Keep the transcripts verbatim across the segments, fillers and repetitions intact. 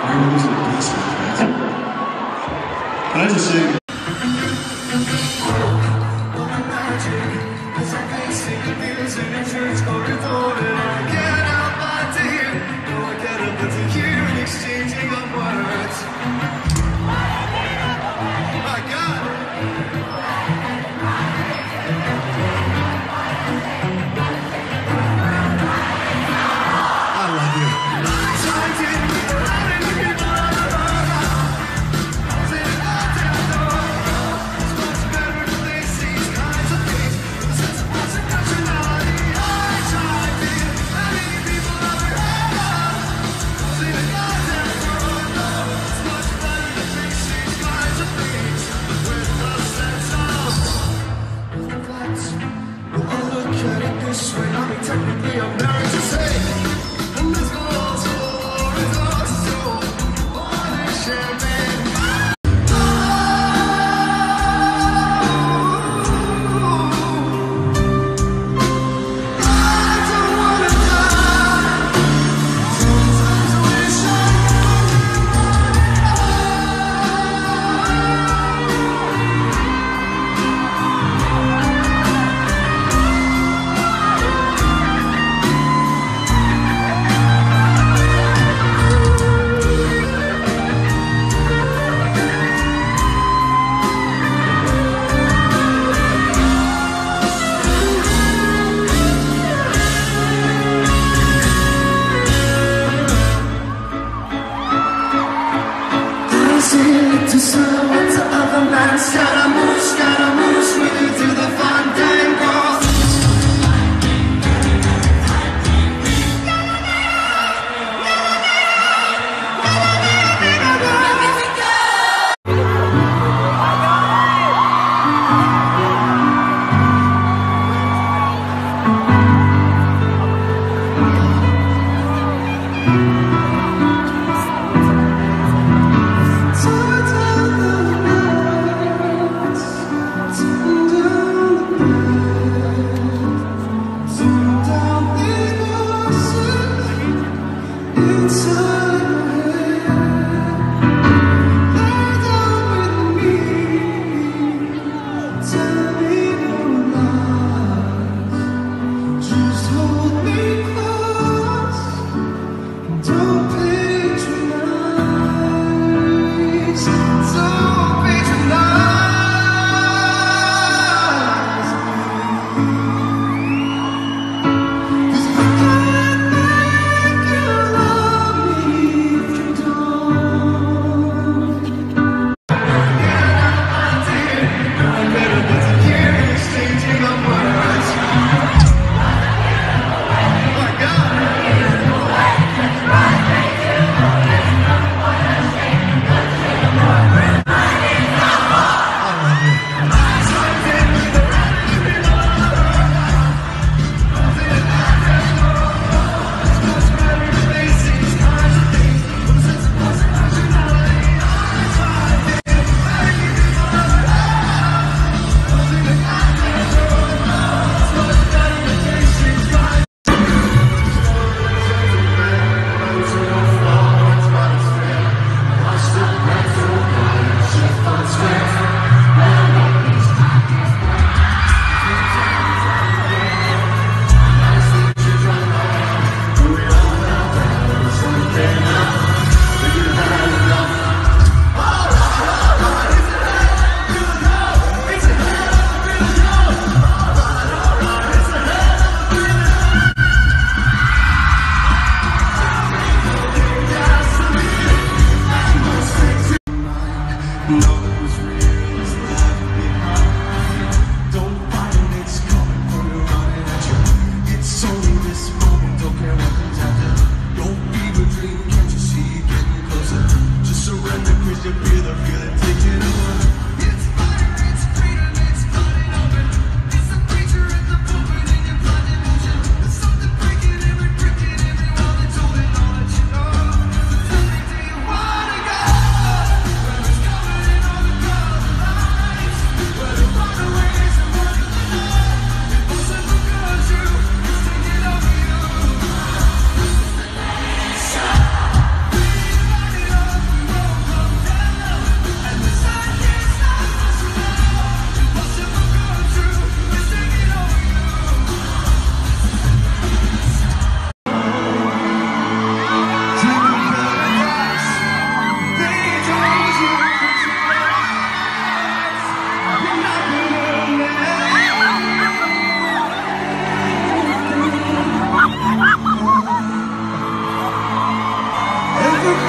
Can I just say? To someone to other man, Scaramouche, Scaramouche, with you to the fandango.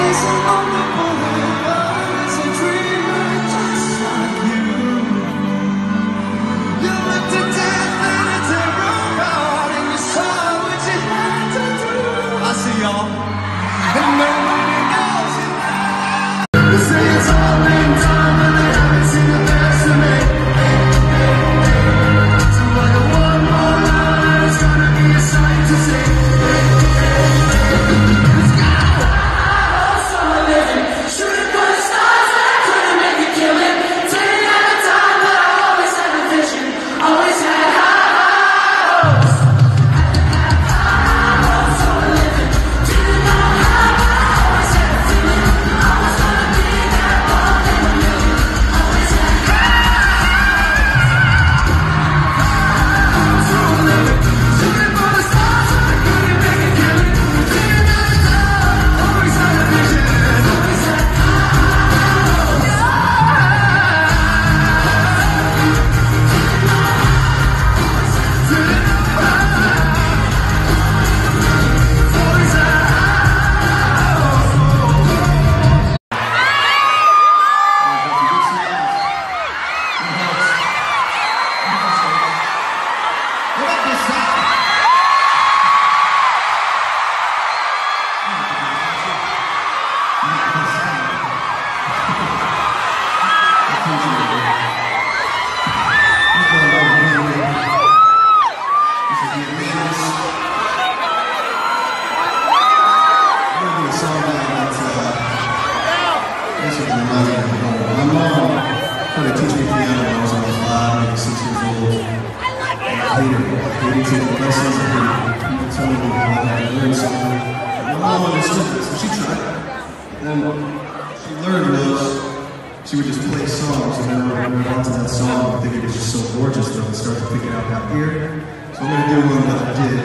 She would just play songs, and then when we got to that song, I think it was just so gorgeous that I started to pick it out that ear. So I'm going to do one that I did.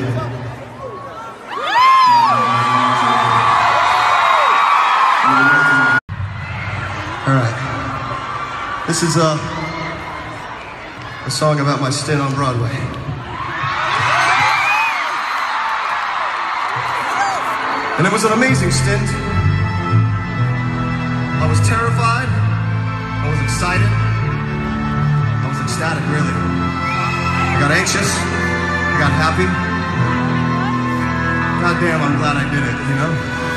Alright. This is a, a song about my stint on Broadway. And it was an amazing stint. I was terrified. I was excited. I was ecstatic, really. I got anxious. I got happy. God damn, I'm glad I did it, you know?